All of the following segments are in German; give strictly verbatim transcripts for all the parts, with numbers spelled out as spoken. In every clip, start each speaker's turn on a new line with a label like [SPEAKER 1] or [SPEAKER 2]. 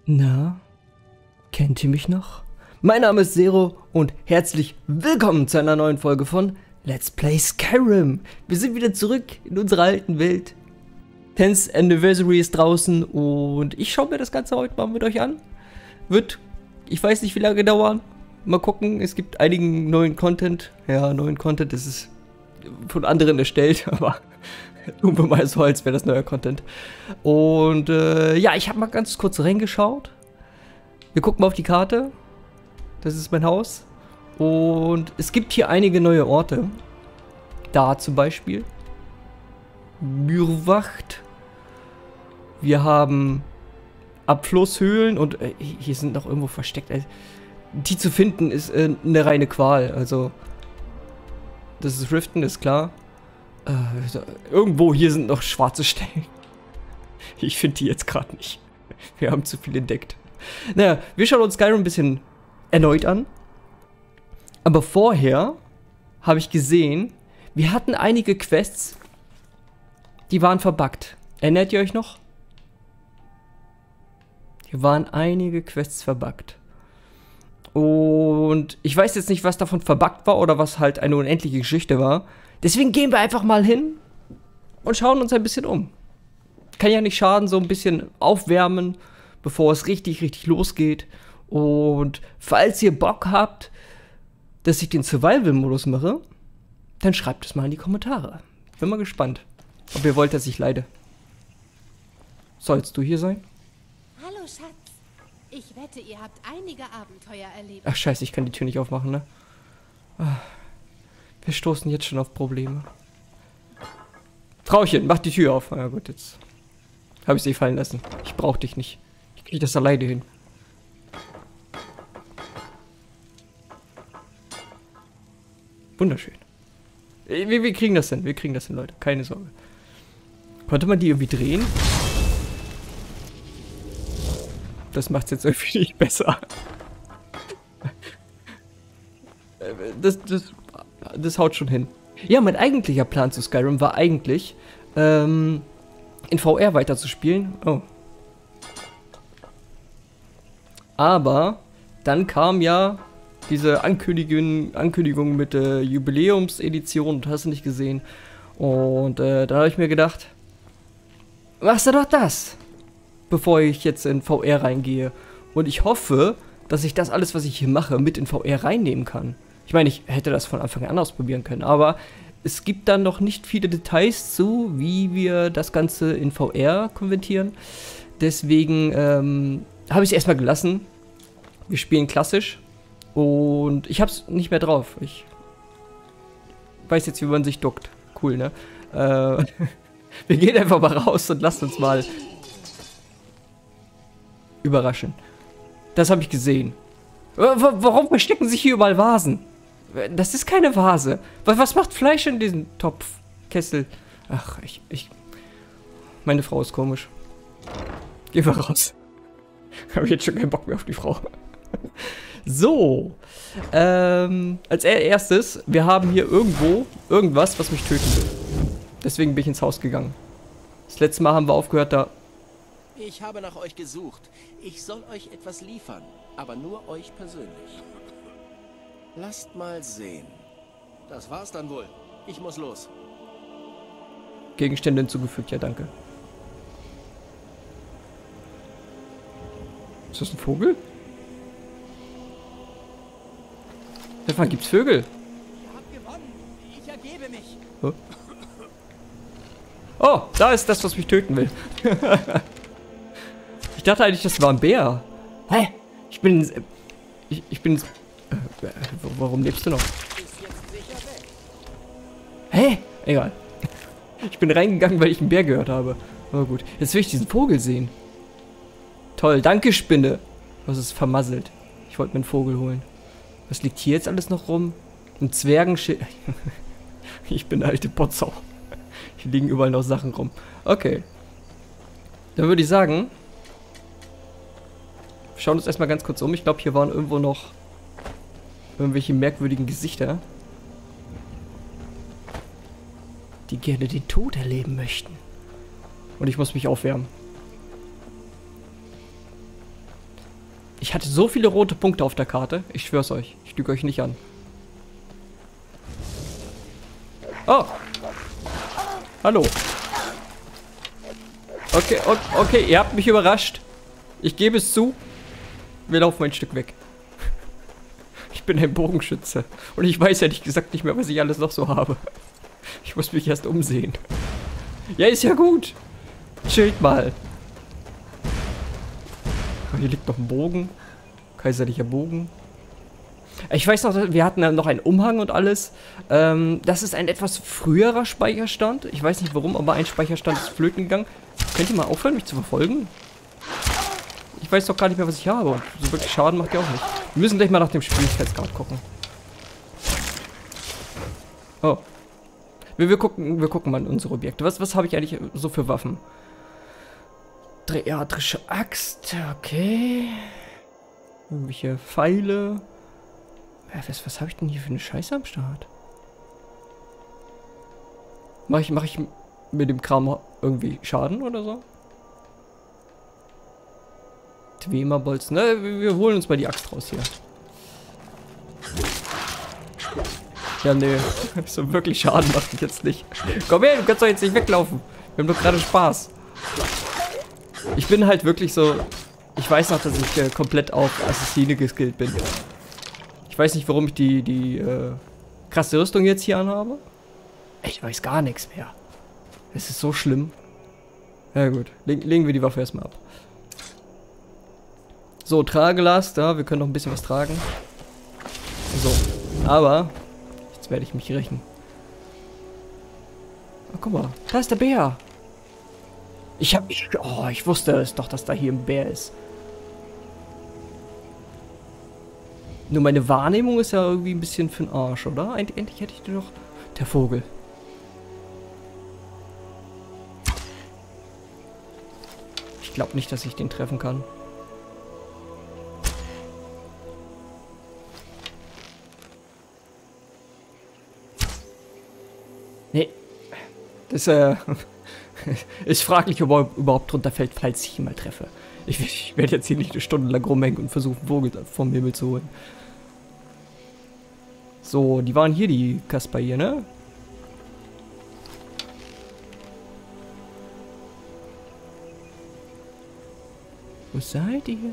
[SPEAKER 1] Na, kennt ihr mich noch? Mein Name ist Zero und herzlich willkommen zu einer neuen Folge von Let's Play Skyrim. Wir sind wieder zurück in unserer alten Welt. tenth Anniversary ist draußen und ich schaue mir das Ganze heute mal mit euch an. Wird, ich weiß nicht wie lange dauern. Mal gucken, es gibt einigen neuen Content. Ja, neuen Content, das ist von anderen erstellt, aber tun wir mal so, als wäre das neuer Content. Und äh, ja, ich habe mal ganz kurz reingeschaut. Wir gucken mal auf die Karte. Das ist mein Haus. Und es gibt hier einige neue Orte. Da zum Beispiel. Myrwacht. Wir haben Abflusshöhlen und äh, hier sind noch irgendwo versteckt. Also, die zu finden ist äh, eine reine Qual. Also, das ist Riften, ist klar. Äh, irgendwo hier sind noch schwarze Stellen. Ich finde die jetzt gerade nicht. Wir haben zu viel entdeckt. Naja, wir schauen uns Skyrim ein bisschen erneut an. Aber vorher habe ich gesehen, wir hatten einige Quests, die waren verbuggt. Erinnert ihr euch noch? Hier waren einige Quests verbuggt. Und ich weiß jetzt nicht, was davon verbuggt war oder was halt eine unendliche Geschichte war. Deswegen gehen wir einfach mal hin und schauen uns ein bisschen um. Kann ja nicht schaden, so ein bisschen aufwärmen, bevor es richtig, richtig losgeht. Und falls ihr Bock habt, dass ich den Survival-Modus mache, dann schreibt es mal in die Kommentare. Bin mal gespannt, ob ihr wollt, dass ich leide. Sollst du hier sein?
[SPEAKER 2] Hallo, Schatz. Ich wette, ihr habt einige Abenteuer erlebt.
[SPEAKER 1] Ach scheiße, ich kann die Tür nicht aufmachen, ne? Ah. Wir stoßen jetzt schon auf Probleme. Frauchen, mach die Tür auf. Na ja, gut, jetzt habe ich sie fallen lassen. Ich brauche dich nicht. Ich kriege das alleine hin. Wunderschön. Wir, wir kriegen das hin. Wir kriegen das hin, Leute. Keine Sorge. Konnte man die irgendwie drehen? Das macht es jetzt irgendwie nicht besser. Das, das, das haut schon hin. Ja, mein eigentlicher Plan zu Skyrim war eigentlich, ähm, in V R weiterzuspielen. Oh. Aber dann kam ja diese Ankündigung, Ankündigung mit der Jubiläumsedition und hast du nicht gesehen. Und äh, dann habe ich mir gedacht, machst du doch das, bevor ich jetzt in V R reingehe. Und ich hoffe, dass ich das alles, was ich hier mache, mit in V R reinnehmen kann. Ich meine, ich hätte das von Anfang an ausprobieren können, aber es gibt dann noch nicht viele Details zu, wie wir das Ganze in V R konvertieren. Deswegen ähm, habe ich es erstmal gelassen. Wir spielen klassisch und ich habe es nicht mehr drauf. Ich weiß jetzt, wie man sich duckt. Cool, ne? Äh, wir gehen einfach mal raus und lassen uns mal überraschen. Das habe ich gesehen. Warum verstecken sich hier überall Vasen? Das ist keine Vase. Was macht Fleisch in diesem Topf? Kessel. Ach, ich, ich... Meine Frau ist komisch. Gehen wir raus. Habe ich jetzt schon keinen Bock mehr auf die Frau. So. Ähm, als erstes, wir haben hier irgendwo irgendwas, was mich töten will. Deswegen bin ich ins Haus gegangen. Das letzte Mal haben wir aufgehört, da...
[SPEAKER 3] Ich habe nach euch gesucht. Ich soll euch etwas liefern, aber nur euch persönlich. Lasst mal sehen. Das war's dann wohl. Ich muss los.
[SPEAKER 1] Gegenstände hinzugefügt, ja danke. Ist das ein Vogel? Stefan, gibt's Vögel?
[SPEAKER 3] Ihr habt gewonnen. Ich ergebe mich.
[SPEAKER 1] Oh, oh, da ist das, was mich töten will. Ich dachte eigentlich, das war ein Bär. Hä? Ich bin... Ich, ich bin... Äh, warum lebst du noch? Hä? Egal. Ich bin reingegangen, weil ich einen Bär gehört habe. Aber gut. Jetzt will ich diesen Vogel sehen. Toll. Danke, Spinne. Was ist vermasselt? Ich wollte mir einen Vogel holen. Was liegt hier jetzt alles noch rum? Ein Zwergenschild. Ich bin eine alte Potsau. Hier liegen überall noch Sachen rum. Okay. Dann würde ich sagen... Wir schauen uns erstmal ganz kurz um. Ich glaube, hier waren irgendwo noch irgendwelche merkwürdigen Gesichter, die gerne den Tod erleben möchten. Und ich muss mich aufwärmen. Ich hatte so viele rote Punkte auf der Karte. Ich schwör's euch. Ich lüge euch nicht an. Oh. Hallo. Okay, okay, okay, ihr habt mich überrascht. Ich gebe es zu. Wir laufen ein Stück weg. Ich bin ein Bogenschütze. Und ich weiß ehrlich gesagt nicht mehr, was ich alles noch so habe. Ich muss mich erst umsehen. Ja, ist ja gut. Chillt mal. Oh, hier liegt noch ein Bogen. Kaiserlicher Bogen. Ich weiß noch, wir hatten ja noch einen Umhang und alles. Ähm, das ist ein etwas früherer Speicherstand. Ich weiß nicht warum, aber ein Speicherstand ist flöten gegangen. Könnt ihr mal aufhören, mich zu verfolgen? Ich weiß doch gar nicht mehr, was ich habe. Und so wirklich Schaden macht ihr auch nicht. Wir müssen gleich mal nach dem Schwierigkeitsgrad gucken. Oh. Wir, wir, gucken, wir gucken mal in unsere Objekte. Was, was habe ich eigentlich so für Waffen? Dreatrische Axt. Okay. Irgendwelche Pfeile. Was, was habe ich denn hier für eine Scheiße am Start? Mach ich, mach ich mit dem Kram irgendwie Schaden oder so? Twemerbolzen. Ne, wir, wir holen uns mal die Axt raus hier. Ja, nee. So wirklich Schaden macht ich jetzt nicht. Komm her, du kannst doch jetzt nicht weglaufen. Wir haben doch gerade Spaß. Ich bin halt wirklich so... Ich weiß noch, dass ich äh, komplett auf Assassine geskillt bin. Ich weiß nicht, warum ich die, die äh, krasse Rüstung jetzt hier anhabe. Ich weiß gar nichts mehr. Es ist so schlimm. Ja gut, Leg, legen wir die Waffe erstmal ab. So, Tragelast, ja, wir können noch ein bisschen was tragen. So, aber jetzt werde ich mich rächen. Oh, guck mal, da ist der Bär. Ich hab, ich, oh, ich wusste es doch, dass da hier ein Bär ist. Nur meine Wahrnehmung ist ja irgendwie ein bisschen für den Arsch, oder? Eig endlich hätte ich den doch... Der Vogel. Ich glaube nicht, dass ich den treffen kann. Nee. Das äh, ist fraglich, ob er überhaupt drunter fällt, falls ich ihn mal treffe. Ich, ich werde jetzt hier nicht eine Stunde lang rumhängen und versuchen, Vogel vom Himmel zu holen. So, die waren hier, die Kasper hier, ne? Wo seid ihr?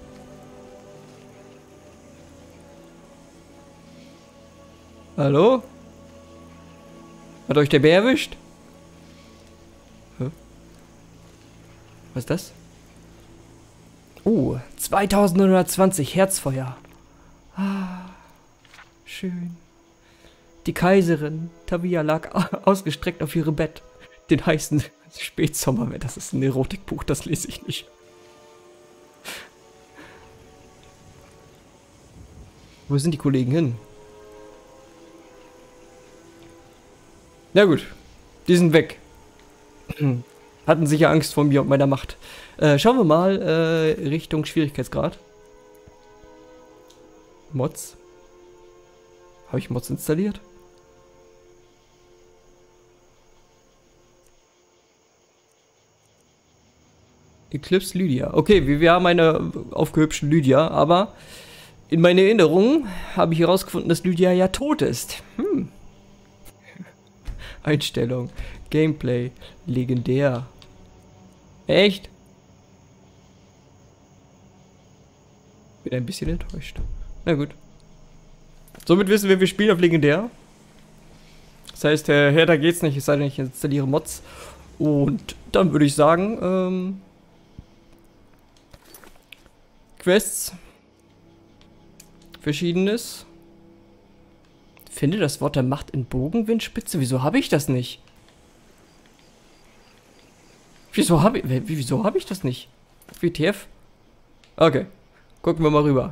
[SPEAKER 1] Hallo? Hat euch der Bär erwischt? Hä? Was ist das? Oh, zweitausendneunhundertzwanzig Herzfeuer. Ah, schön. Die Kaiserin Tavia lag ausgestreckt auf ihrem Bett. Den heißen Spätsommer, das ist ein Erotikbuch, das lese ich nicht. Wo sind die Kollegen hin? Na gut, die sind weg. Hatten sicher Angst vor mir und meiner Macht. Äh, schauen wir mal äh, Richtung Schwierigkeitsgrad. Mods. Habe ich Mods installiert? Eclipse Lydia. Okay, wir, wir haben eine aufgehübschte Lydia, aber in meiner Erinnerung habe ich herausgefunden, dass Lydia ja tot ist. Hm. Einstellung. Gameplay. Legendär. Echt? Bin ein bisschen enttäuscht. Na gut. Somit wissen wir, wir spielen auf Legendär. Das heißt, äh, härter geht's nicht, es sei denn, ich installiere Mods. Und dann würde ich sagen, ähm, Quests. Verschiedenes. Finde das Wort der Macht in Bogenwindspitze. Wieso habe ich das nicht? Wieso habe ich, wieso habe ich das nicht? W T F? Okay. Gucken wir mal rüber.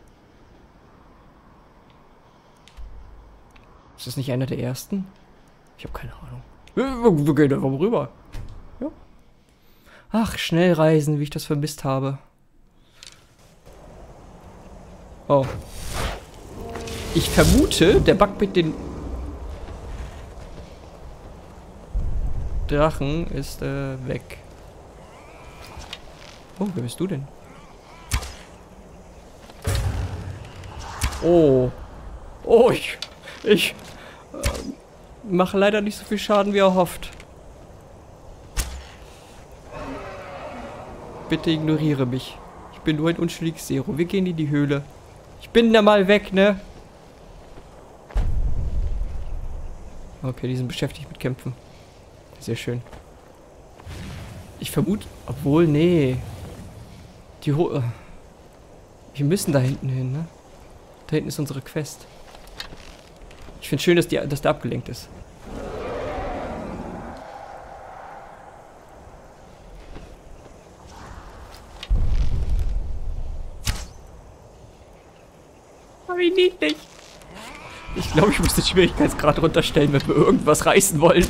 [SPEAKER 1] Ist das nicht einer der ersten? Ich habe keine Ahnung. Wir, wir gehen einfach mal rüber. Ja. Ach, Schnellreisen, wie ich das vermisst habe. Oh. Ich vermute, der Bug mit den Drachen ist äh, weg. Oh, wer bist du denn? Oh. Oh, ich... Ich... Äh, mache leider nicht so viel Schaden, wie er hofft. Bitte ignoriere mich. Ich bin nur ein unschuldiges Zero. Wir gehen in die Höhle. Ich bin da mal weg, ne? Okay, die sind beschäftigt mit Kämpfen. Sehr schön. Ich vermute... Obwohl, nee. Die Ho... Wir müssen da hinten hin, ne? Da hinten ist unsere Quest. Ich finde schön, dass, die, dass der abgelenkt ist. Aber wie niedlich. Ich glaube, ich muss den Schwierigkeitsgrad runterstellen, wenn wir irgendwas reißen wollen.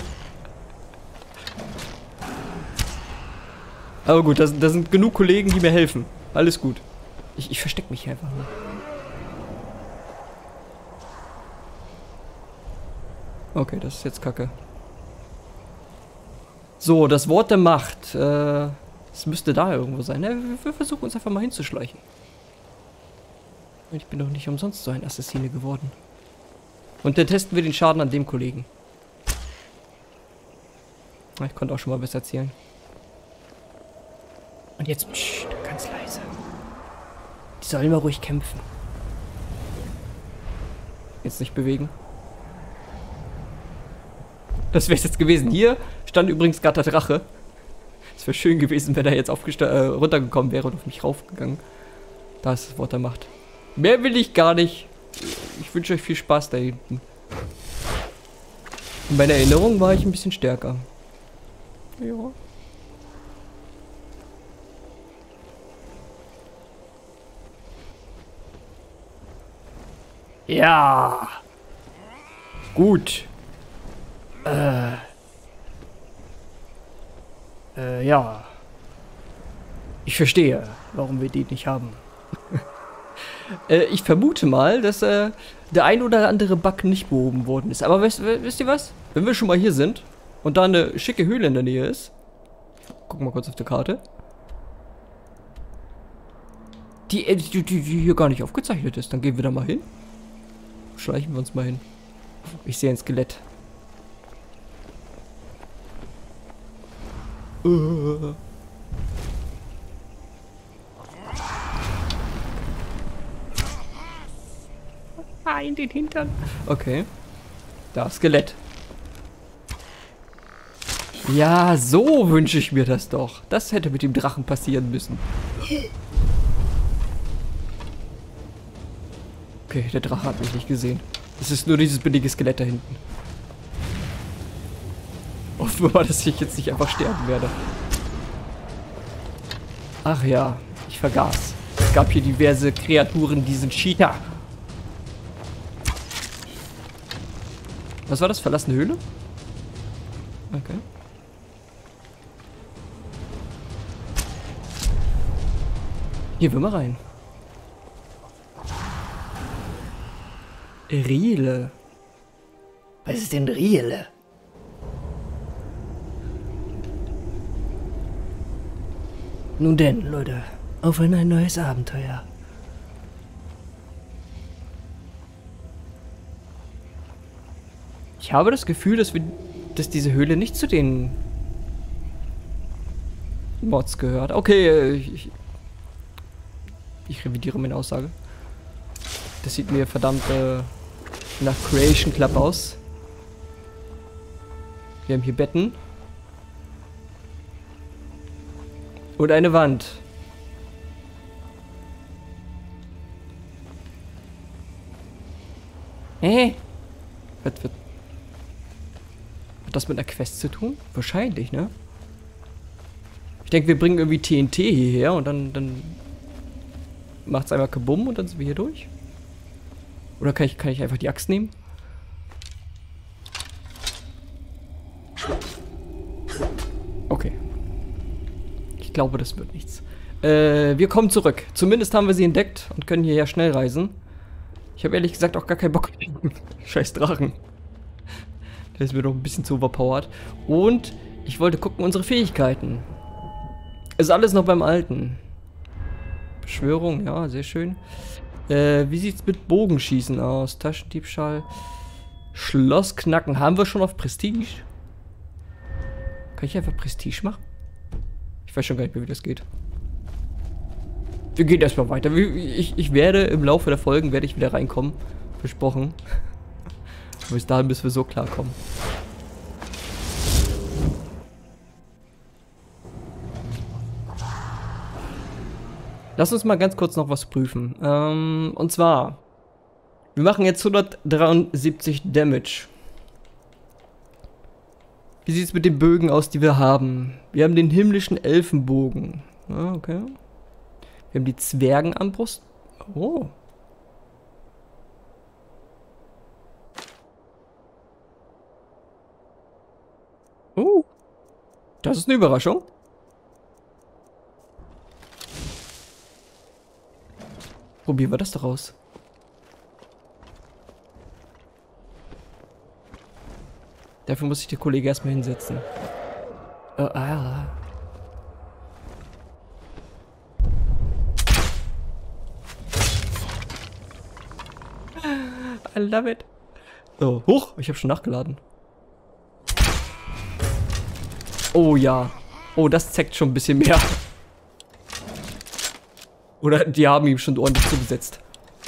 [SPEAKER 1] Aber gut, da, da sind genug Kollegen, die mir helfen. Alles gut. Ich, ich verstecke mich hier einfach nur. Okay, das ist jetzt Kacke. So, das Wort der Macht. Äh, es müsste da irgendwo sein. Ja, wir, wir versuchen uns einfach mal hinzuschleichen. Ich bin doch nicht umsonst so ein Assassine geworden. Und dann testen wir den Schaden an dem Kollegen. Ich konnte auch schon mal besser erzählen. Und jetzt pssst, ganz leise. Die sollen mal ruhig kämpfen. Jetzt nicht bewegen. Das wäre es jetzt gewesen. Hier stand übrigens gerade der Drache. Es wäre schön gewesen, wenn er jetzt äh, runtergekommen wäre und auf mich raufgegangen. Da ist das Wort der Macht. Mehr will ich gar nicht. Ich wünsche euch viel Spaß da hinten. In meiner Erinnerung war ich ein bisschen stärker. Ja. Ja. Gut. Äh. Äh, ja. Ich verstehe, warum wir die nicht haben. äh, ich vermute mal, dass äh, der ein oder andere Bug nicht behoben worden ist. Aber wisst, wisst ihr was? Wenn wir schon mal hier sind und da eine schicke Höhle in der Nähe ist. Gucken wir kurz auf die Karte. Die, die, die, die hier gar nicht aufgezeichnet ist. Dann gehen wir da mal hin. Schleichen wir uns mal hin. Ich sehe ein Skelett. Uh. Ah, in den Hintern. Okay. Da, Skelett. Ja, so wünsche ich mir das doch. Das hätte mit dem Drachen passieren müssen. Okay, der Drache hat mich nicht gesehen. Es ist nur dieses billige Skelett da hinten. Hoffen wir mal, dass ich jetzt nicht einfach sterben werde. Ach ja, ich vergaß. Es gab hier diverse Kreaturen, die sind Cheater. Was war das? Verlassene Höhle? Okay. Hier, will mal rein. Riele. Was ist denn Riele? Nun denn, Leute, auf in ein neues Abenteuer. Ich habe das Gefühl, dass wir, dass diese Höhle nicht zu den Mods gehört. Okay, ich, ich revidiere meine Aussage. Das sieht mir verdammt äh, nach Creation Club aus. Wir haben hier Betten. Und eine Wand. Äh? Wird, wird, hat das mit einer Quest zu tun? Wahrscheinlich, ne? Ich denke, wir bringen irgendwie T N T hierher und dann, dann macht es einmal kabumm und dann sind wir hier durch. Oder kann ich, kann ich einfach die Axt nehmen? Okay. Ich glaube, das wird nichts. Äh, wir kommen zurück. Zumindest haben wir sie entdeckt und können hierher schnell reisen. Ich habe ehrlich gesagt auch gar keinen Bock. Scheiß Drachen. Der ist mir doch ein bisschen zu overpowered. Und ich wollte gucken, unsere Fähigkeiten. Ist alles noch beim Alten. Beschwörung, ja, sehr schön. Äh, wie sieht's mit Bogenschießen aus? Taschendiebstahl. Schloss knacken. Haben wir schon auf Prestige? Kann ich einfach Prestige machen? Ich weiß schon gar nicht mehr, wie das geht. Wir gehen erstmal weiter. Ich, ich werde im Laufe der Folgen werde ich wieder reinkommen. Versprochen. Bis dahin müssen wir so klarkommen. Lass uns mal ganz kurz noch was prüfen. Ähm, und zwar, wir machen jetzt hundertdreiundsiebzig Damage. Wie sieht es mit den Bögen aus, die wir haben? Wir haben den himmlischen Elfenbogen. Ah, okay. Wir haben die Zwergenarmbrust. Oh. Oh. Das ist eine Überraschung. Probieren wir das doch aus. Dafür muss sich der Kollege erstmal hinsetzen. Uh, ah. I love it. So, hoch, ich habe schon nachgeladen. Oh ja. Oh, das zeigt schon ein bisschen mehr. Oder die haben ihm schon ordentlich zugesetzt.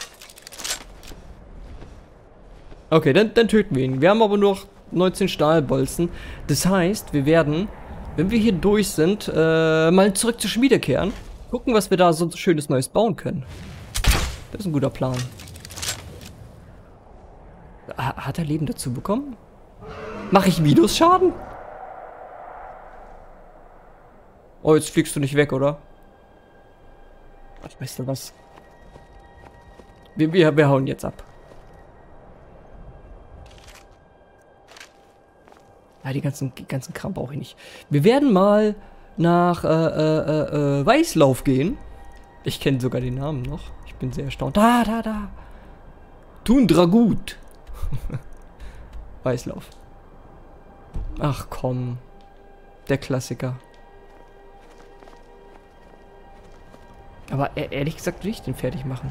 [SPEAKER 1] Okay, dann, dann töten wir ihn. Wir haben aber nur noch neunzehn Stahlbolzen. Das heißt, wir werden, wenn wir hier durch sind, äh, mal zurück zur Schmiede kehren. Gucken, was wir da so schönes Neues bauen können. Das ist ein guter Plan. Hat er Leben dazu bekommen? Mache ich Minusschaden? Oh, jetzt fliegst du nicht weg, oder? Weißt du was? Wir, wir, wir hauen jetzt ab. Ja, die ganzen, die ganzen Kram brauche ich nicht. Wir werden mal nach äh, äh, äh, Weißlauf gehen. Ich kenne sogar den Namen noch. Ich bin sehr erstaunt. Da, da, da. Tundragut. Weißlauf. Ach komm. Der Klassiker. Aber ehrlich gesagt will ich den fertig machen.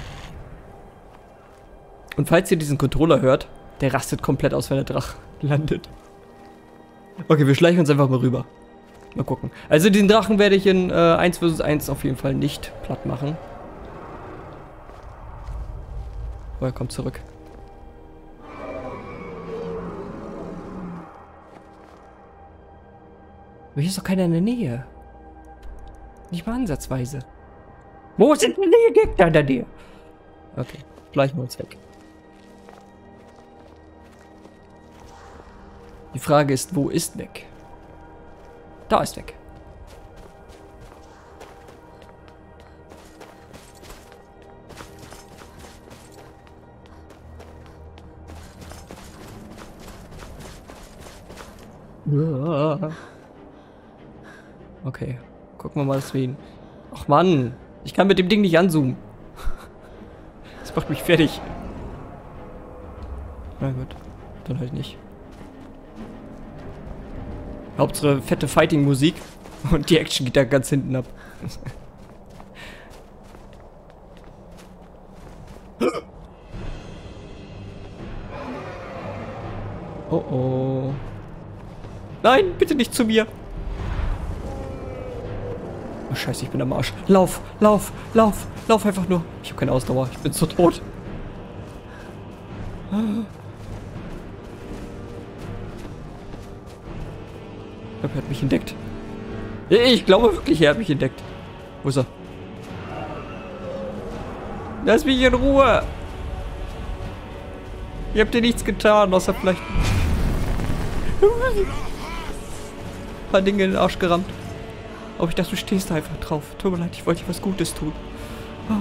[SPEAKER 1] Und falls ihr diesen Controller hört, der rastet komplett aus, wenn der Drache landet. Okay, wir schleichen uns einfach mal rüber. Mal gucken. Also den Drachen werde ich in äh, eins versus eins auf jeden Fall nicht platt machen. Oh, er kommt zurück. Aber hier ist doch keiner in der Nähe. Nicht mal ansatzweise. Wo sind denn die Gegner hinter dir? Okay, schleichen wir uns weg. Die Frage ist, wo ist weg? Da ist weg. Okay, gucken wir mal, dass wir ihn... Ach Mann, ich kann mit dem Ding nicht anzoomen. Das macht mich fertig. Na gut, dann halt nicht. Hauptsache fette Fighting-Musik und die Action geht da ganz hinten ab. Oh oh. Nein, bitte nicht zu mir. Oh Scheiße, ich bin am Arsch. Lauf, lauf, lauf, lauf einfach nur. Ich habe keine Ausdauer, ich bin so tot. Ich glaube, er hat mich entdeckt. Ich glaube wirklich, er hat mich entdeckt. Wo ist er? Lass mich in Ruhe. Ihr habt dir nichts getan, außer vielleicht ein paar Dinge in den Arsch gerammt. Aber ich dachte, du stehst da einfach drauf. Tut mir leid, ich wollte dir was Gutes tun. Oh.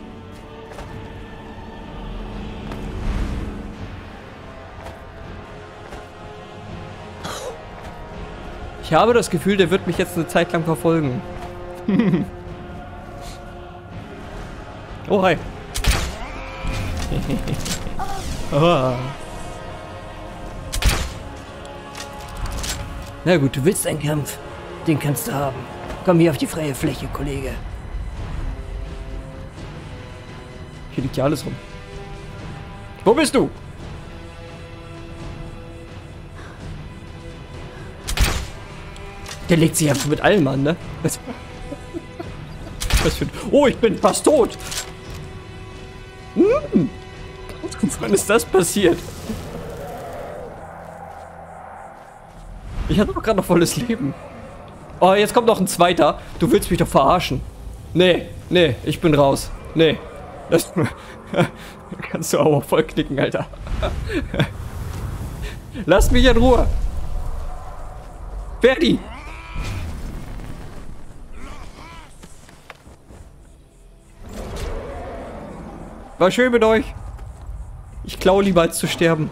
[SPEAKER 1] Ich habe das Gefühl, der wird mich jetzt eine Zeit lang verfolgen. Oh, hi. Oh. Na gut, du willst einen Kampf. Den kannst du haben. Komm hier auf die freie Fläche, Kollege. Hier liegt ja alles rum. Wo bist du? Der legt sich einfach mit allem an, ne? Was, was für ein... Oh, ich bin fast tot! Hm. Wann ist das passiert? Ich hatte doch gerade noch volles Leben. Oh, jetzt kommt noch ein zweiter. Du willst mich doch verarschen. Nee, nee, ich bin raus. Nee. Das kannst du auch voll knicken, Alter. Lass mich in Ruhe. Ferdi. War schön mit euch. Ich klaue lieber als zu sterben.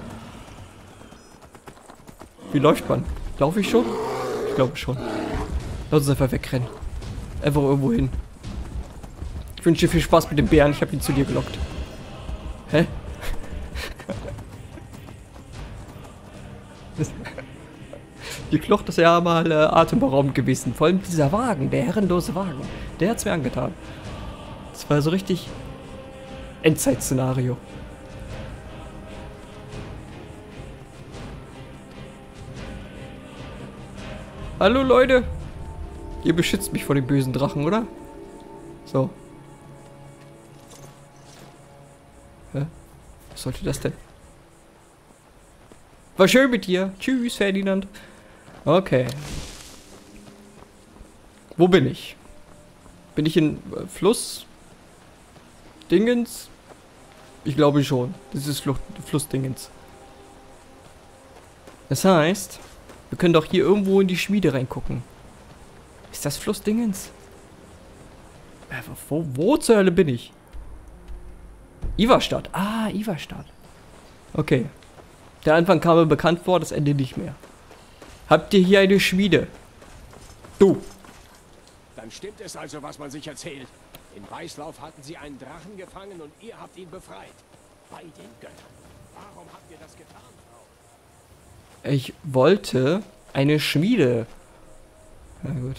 [SPEAKER 1] Wie läuft man? Laufe ich schon? Ich glaube schon. Lass uns einfach wegrennen. Einfach irgendwo hin. Ich wünsche dir viel Spaß mit dem Bären. Ich habe ihn zu dir gelockt. Hä? Die Flucht ist ja mal äh, atemberaubend gewesen. Vor allem dieser Wagen, der herrenlose Wagen. Der hat's mir angetan. Das war so richtig Endzeit-Szenario. Hallo Leute. Ihr beschützt mich vor dem bösen Drachen, oder? So. Hä? Was sollte das denn? War schön mit dir. Tschüss, Ferdinand. Okay. Wo bin ich? Bin ich in äh, Fluss? Dingens? Ich glaube schon. Das ist Flucht, Flussdingens. Das heißt, wir können doch hier irgendwo in die Schmiede reingucken. Ist das Flussdingens? Äh, wo, wo zur Hölle bin ich? Ivarstadt. Ah, Ivarstadt. Okay. Der Anfang kam mir bekannt vor, das Ende nicht mehr. Habt ihr hier eine Schmiede? Du.
[SPEAKER 3] Dann stimmt es also, was man sich erzählt. In Weißlauf hatten sie einen Drachen gefangen und ihr habt ihn befreit. Bei den Göttern. Warum habt ihr das getan, Frau?
[SPEAKER 1] Ich wollte eine Schmiede. Na gut.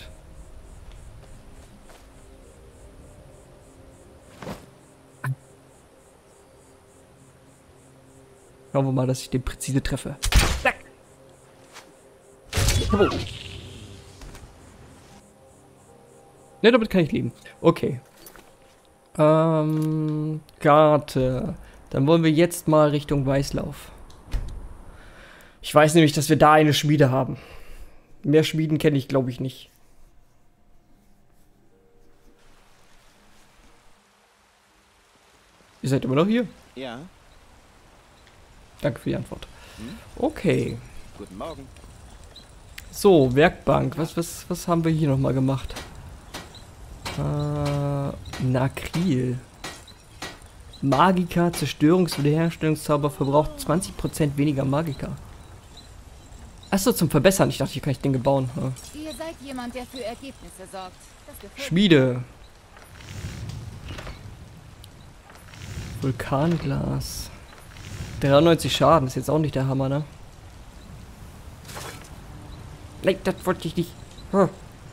[SPEAKER 1] Schauen wir mal, dass ich den präzise treffe. Zack. Oh. Ne, damit kann ich leben. Okay. Ähm, Karte. Dann wollen wir jetzt mal Richtung Weißlauf. Ich weiß nämlich, dass wir da eine Schmiede haben. Mehr Schmieden kenne ich, glaube ich, nicht. Ihr seid immer noch hier?
[SPEAKER 4] Ja.
[SPEAKER 1] Danke für die Antwort. Hm? Okay.
[SPEAKER 4] Guten Morgen.
[SPEAKER 1] So, Werkbank. Was, was, was haben wir hier nochmal gemacht? Äh, Nakril. Magika, Zerstörungs- und Wiederherstellungszauber verbraucht zwanzig Prozent weniger Magika. Achso, zum Verbessern. Ich dachte, hier kann ich Dinge bauen. Ja.
[SPEAKER 2] Ihr seid jemand, der für Ergebnisse sorgt. Das gefällt
[SPEAKER 1] Schmiede. Vulkanglas. dreiundneunzig Schaden. Ist jetzt auch nicht der Hammer, ne? Nein, das wollte ich nicht. Hm.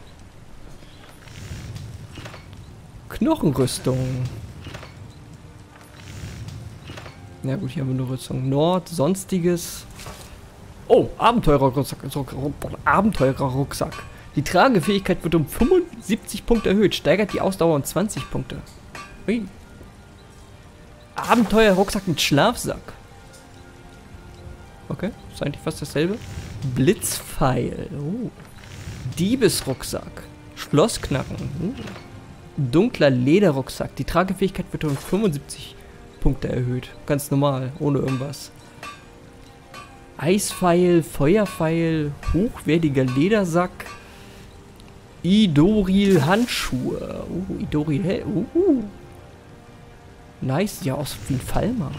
[SPEAKER 1] Knochenrüstung. Na gut, hier haben wir nur Rüstung. Nord, sonstiges. Oh, Abenteurerrucksack. Abenteurerrucksack. Die Tragefähigkeit wird um fünfundsiebzig Punkte erhöht. Steigert die Ausdauer um zwanzig Punkte. Ui. Abenteuerrucksack mit Schlafsack. Okay, ist eigentlich fast dasselbe. Blitzpfeil. Oh. Diebesrucksack. Schlossknacken. Oh. Dunkler Lederrucksack. Die Tragefähigkeit wird um fünfundsiebzig Punkte erhöht. Ganz normal, ohne irgendwas. Eispfeil, Feuerpfeil, hochwertiger Ledersack. Idoril Handschuhe. Oh, Idoril Hell. Uh. Nice, ja, aus wie ein Falmer.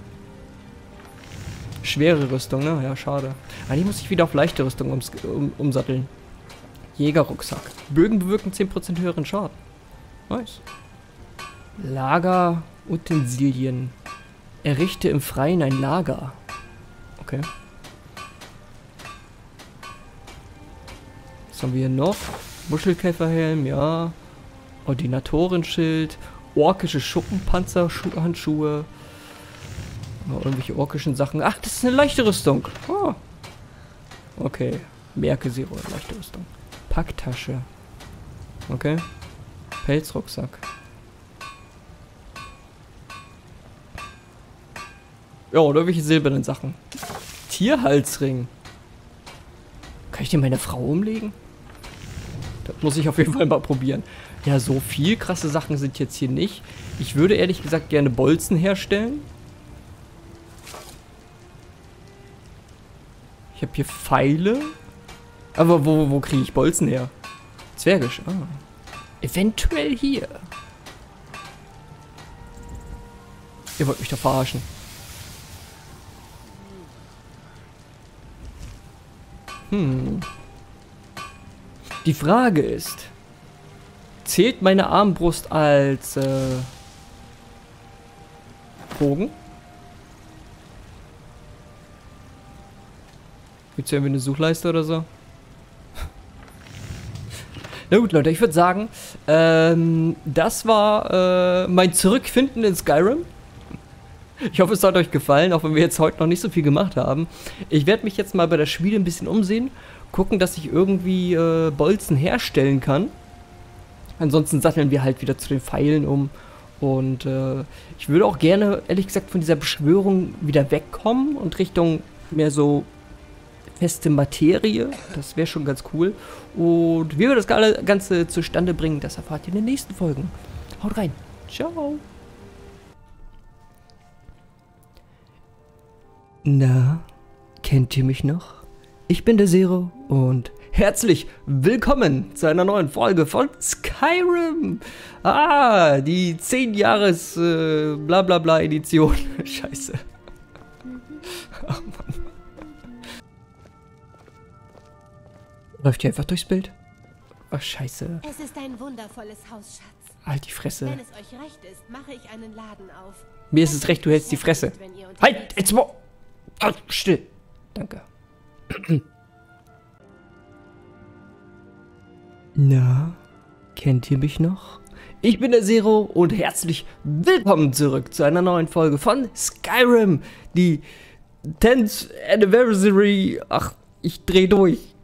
[SPEAKER 1] Schwere Rüstung, ne? Ja, schade. Eigentlich muss ich wieder auf leichte Rüstung ums, um, umsatteln. Jägerrucksack. Bögen bewirken zehn Prozent höheren Schaden. Nice. Lagerutensilien. Errichte im Freien ein Lager. Okay. Was haben wir hier noch? Muschelkäferhelm, ja. Ordinatorenschild. orkische Schuppenpanzer, Schu Handschuhe. Noch irgendwelche orkischen Sachen. Ach, das ist eine leichte Rüstung. Oh. Okay. Merke Zero, leichte Rüstung. Packtasche. Okay. Pelzrucksack. Ja, oder irgendwelche silbernen Sachen. Tierhalsring. Kann ich den meine Frau umlegen? Das muss ich auf jeden Fall mal probieren. Ja, so viel krasse Sachen sind jetzt hier nicht. Ich würde ehrlich gesagt gerne Bolzen herstellen. Ich habe hier Pfeile. Aber wo, wo kriege ich Bolzen her? Zwergisch. Ah. Eventuell hier. Ihr wollt mich doch verarschen. Hm. Die Frage ist, zählt meine Armbrust als äh, Bogen? Gibt's hier irgendwie eine Suchleiste oder so? Na gut, Leute, ich würde sagen, ähm, das war äh, mein Zurückfinden in Skyrim. Ich hoffe, es hat euch gefallen, auch wenn wir jetzt heute noch nicht so viel gemacht haben. Ich werde mich jetzt mal bei der Schmiede ein bisschen umsehen, gucken, dass ich irgendwie äh, Bolzen herstellen kann. Ansonsten satteln wir halt wieder zu den Pfeilen um. Und äh, ich würde auch gerne, ehrlich gesagt, von dieser Beschwörung wieder wegkommen und Richtung mehr so feste Materie. Das wäre schon ganz cool. Und wie wir das Ganze zustande bringen, das erfahrt ihr in den nächsten Folgen. Haut rein. Ciao. Na, kennt ihr mich noch? Ich bin der Zero und herzlich willkommen zu einer neuen Folge von Skyrim. Ah, die zehn Jahres äh, Blablabla Edition. Scheiße. Oh Mann. Läuft hier einfach durchs Bild? Ach, scheiße.
[SPEAKER 2] Es ist ein wundervolles Haus, Schatz.
[SPEAKER 1] Halt die Fresse.
[SPEAKER 2] Wenn es euch recht ist, mache ich einen Laden auf.
[SPEAKER 1] Mir ist es recht, du hältst die Fresse. Halt, jetzt mal. Ah, still. Danke. Na, kennt ihr mich noch? Ich bin der Zero und herzlich willkommen zurück zu einer neuen Folge von Skyrim. Die tenth Anniversary. Ach, ich dreh durch.